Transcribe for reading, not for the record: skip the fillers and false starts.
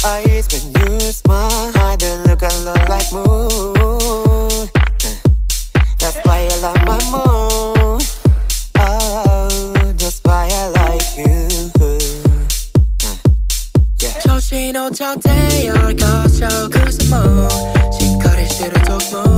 eyes when you smile. They look a lot like moon. That's why I love my moon. Oh, that's why I like you. 정신없던 태열 거쳐 그 숨어 시커리 시를 독모